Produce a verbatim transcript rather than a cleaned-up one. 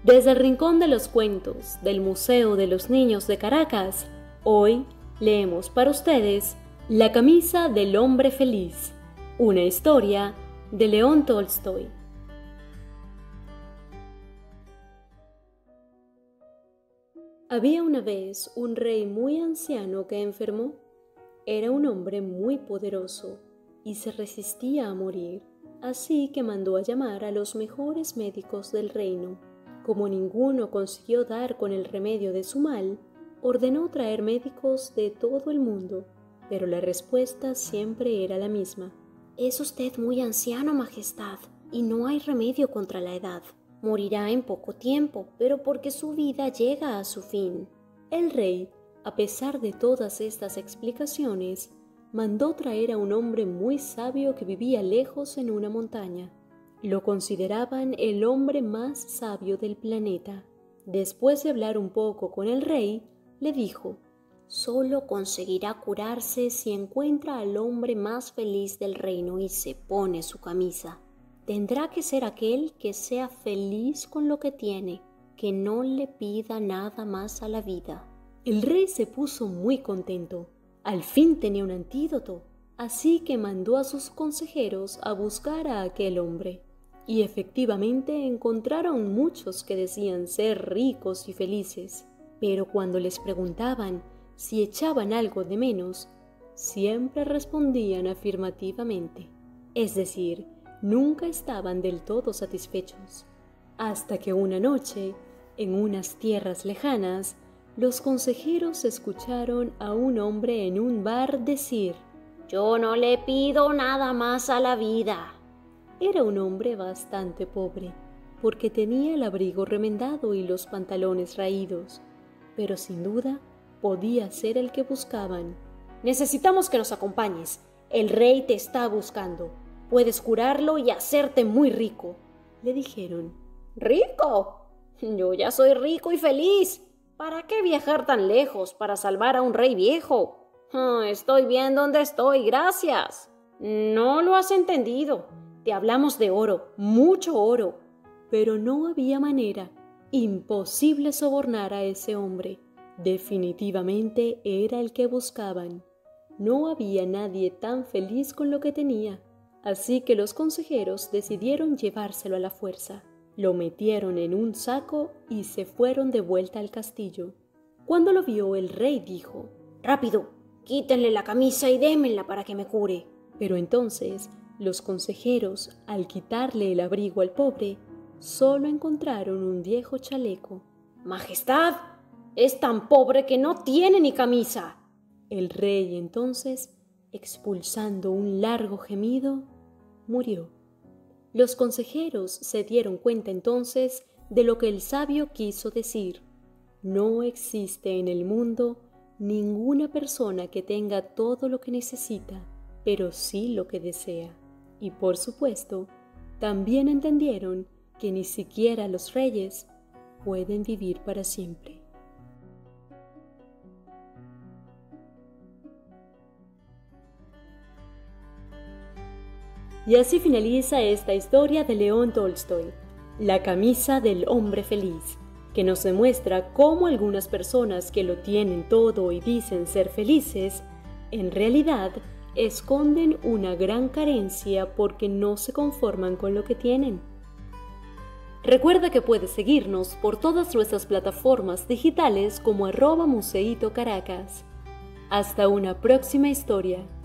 Desde el Rincón de los Cuentos del Museo de los Niños de Caracas, hoy leemos para ustedes La camisa del hombre feliz, una historia de León Tolstoy. Había una vez un rey muy anciano que enfermó. Era un hombre muy poderoso y se resistía a morir, así que mandó a llamar a los mejores médicos del reino. Como ninguno consiguió dar con el remedio de su mal, ordenó traer médicos de todo el mundo, pero la respuesta siempre era la misma. «Es usted muy anciano, Majestad, y no hay remedio contra la edad. Morirá en poco tiempo, pero porque su vida llega a su fin». El rey, a pesar de todas estas explicaciones, mandó traer a un hombre muy sabio que vivía lejos en una montaña. Lo consideraban el hombre más sabio del planeta. Después de hablar un poco con el rey, le dijo: «Solo conseguirá curarse si encuentra al hombre más feliz del reino y se pone su camisa. Tendrá que ser aquel que sea feliz con lo que tiene, que no le pida nada más a la vida». El rey se puso muy contento. Al fin tenía un antídoto, así que mandó a sus consejeros a buscar a aquel hombre. Y efectivamente encontraron muchos que decían ser ricos y felices, pero cuando les preguntaban si echaban algo de menos, siempre respondían afirmativamente. Es decir, nunca estaban del todo satisfechos. Hasta que una noche, en unas tierras lejanas, los consejeros escucharon a un hombre en un bar decir: «Yo no le pido nada más a la vida». Era un hombre bastante pobre, porque tenía el abrigo remendado y los pantalones raídos, pero sin duda podía ser el que buscaban. «Necesitamos que nos acompañes. El rey te está buscando. Puedes curarlo y hacerte muy rico», le dijeron. «¿Rico? Yo ya soy rico y feliz. ¿Para qué viajar tan lejos para salvar a un rey viejo? Oh, estoy bien donde estoy, gracias». «No lo has entendido. Te hablamos de oro, mucho oro». Pero no había manera. Imposible sobornar a ese hombre. Definitivamente era el que buscaban. No había nadie tan feliz con lo que tenía, así que los consejeros decidieron llevárselo a la fuerza. Lo metieron en un saco y se fueron de vuelta al castillo. Cuando lo vio, el rey dijo: «Rápido, quítenle la camisa y démenla para que me cure». Pero entonces los consejeros, al quitarle el abrigo al pobre, solo encontraron un viejo chaleco. «Majestad, es tan pobre que no tiene ni camisa». El rey entonces, expulsando un largo gemido, murió. Los consejeros se dieron cuenta entonces de lo que el sabio quiso decir. No existe en el mundo ninguna persona que tenga todo lo que necesita, pero sí lo que desea. Y por supuesto, también entendieron que ni siquiera los reyes pueden vivir para siempre. Y así finaliza esta historia de León Tolstoy, La camisa del hombre feliz, que nos demuestra cómo algunas personas que lo tienen todo y dicen ser felices, en realidad esconden una gran carencia porque no se conforman con lo que tienen. Recuerda que puedes seguirnos por todas nuestras plataformas digitales como arroba Museito Caracas. Hasta una próxima historia.